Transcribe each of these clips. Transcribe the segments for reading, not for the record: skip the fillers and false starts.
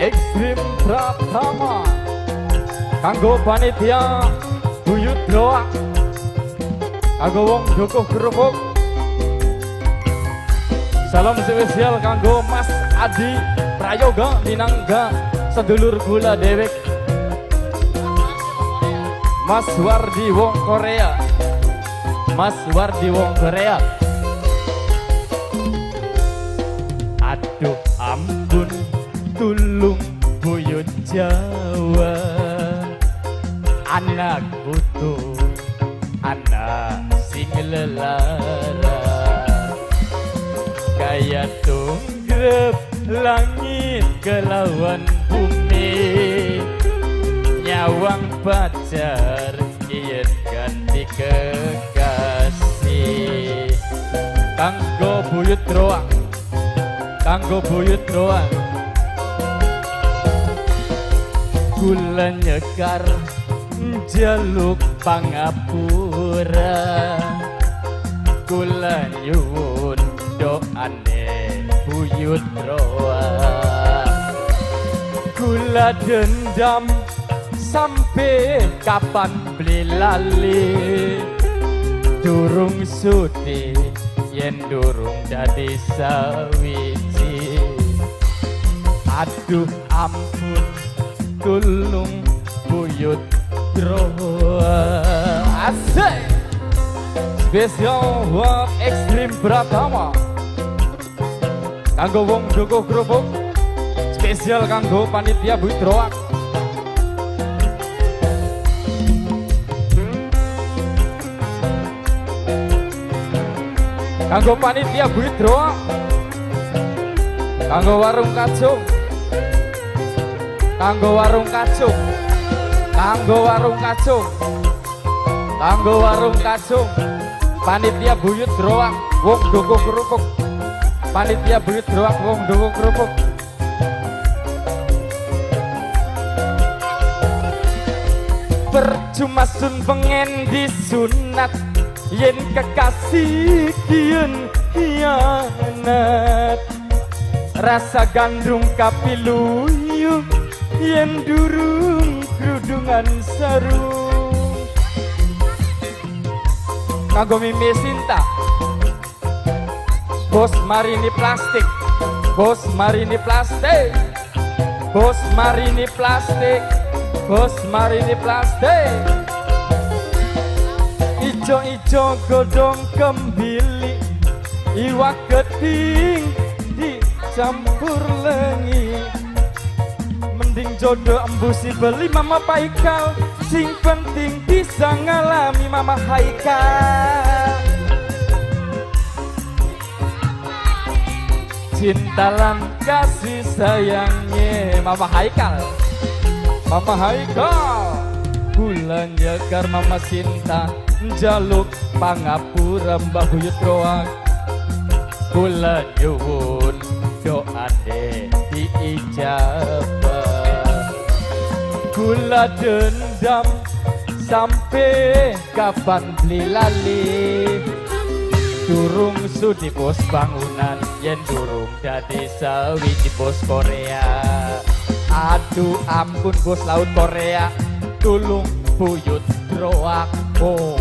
Ekstrim Pratama kanggo panitia buyut doa kanggo wong Joko Kerupuk. Salam spesial kanggo Mas Adi Prayoga Minangga sedulur gula dewek. Mas Wardi wong Korea, Mas Wardi wong Korea. Aduh ampun tulung buyut Jawa, anak butuh anak sing lelara, kaya tunggrep langit kelawan bumi, nyawang pacar yen ganti kekasih. Kanggo buyut roang, kanggo buyut roang, kula nyekar jaluk pangapura, kula nyuwun doane buyut roang, kula dendam sampai kapan beli lali, durung sudi yen durung dadi sawiji. Aduh ampun tulung buyut roa. Asik spesial buat Ekstrim Pratama kanggo wong Joko Kerupuk, spesial kanggo panitia buyut roa. Kanggo panitia buyut roa, kanggo warung kacung, kanggo warung kacung, kanggo warung kacung, kanggo warung kacung, panitia buyut roa wong Joko Kerupuk, panitia buyut roa wong Joko Kerupuk. Percuma sun pengen disunat, yen kekasih kian hianat, rasa gandung kapiluyuh yen durung kerudungan sarung. Kanggo Mimi Sinta, bos marini plastik, bos marini plastik, bos marini plastik, bos marini plastik. Ijo-ijo godong kembili, iwak keting dicampur lengi, mending jodoh embusi beli Mama Paikal, sing penting bisa ngalami Mama Haikal. Cintalan kasih sayangnya Mama Haikal, Mama Haikal. Bulan nyekar Mama Sinta jaluk pangapura mbah buyut roang, kula nyuwun doane diijabah, kula dendam sampai kapan beli lali, durung sudi bos bangunan yen durung dadi sawiji bos Korea. Aduh ampun bos laut Korea, tulung buyut roak. Oh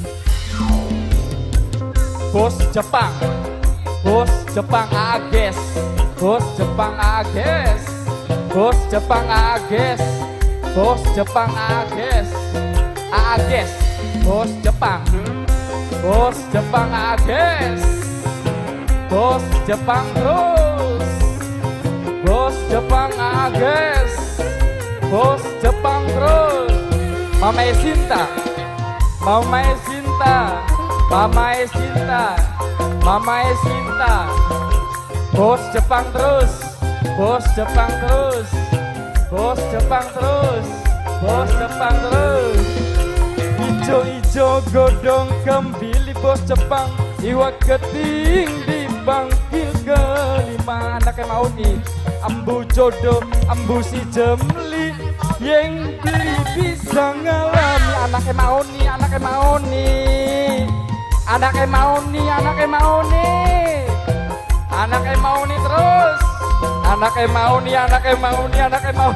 bos Jepang, bos Jepang ages, bos Jepang ages, bos Jepang ages, bos Jepang ages, ages, bos Jepang, bos Jepang ages, bos Jepang terus, bos Jepang ages, bos Jepang terus. Mama Sinta, Mama Sinta, Mama Sinta, Mama Sinta, bos Jepang terus, bos Jepang terus, bos Jepang terus, bos Jepang terus. Ijo-ijo godong kembili bos Jepang, iwak keting dibangkil kelima. Anaknya mau nih ambu jodoh, ambu si jemli, yang beli bisa ngalami. Anaknya mau nih, anaknya mau nih, anaknya mau nih, anaknya mau nih, anaknya mau nih terus, Anaknya mau nih, anaknya mau nih, anaknya mau.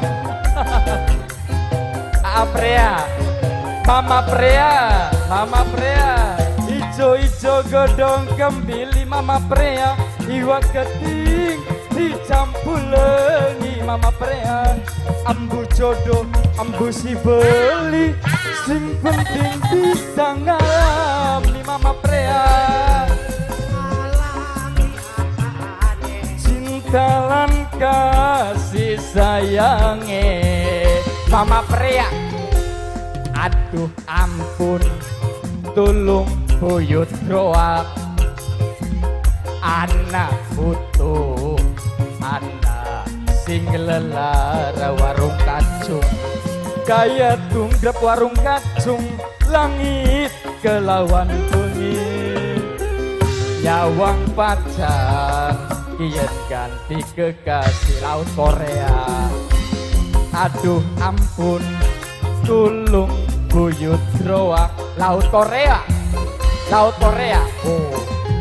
Prea, Mama Prea, Mama Prea. Ijo-ijo godong kembili Mama Prea. Iwak keting dicampur lengi Mama Prea. Ambu jodoh, ambu si beli. Sing penting bisa ngalami Mama Prea. Cinta kasih sayange Mama Prea. Aduh ampun tulung buyut roak. Anak butuh anak sing lelara warung kacung. Kaya tunggrep warung kacung. Langit kelawan bengi. Nyawang pacar kian ganti kekasih Laut Korea. Aduh ampun tulung buyut roak. Laut Korea, Laut Korea. Oh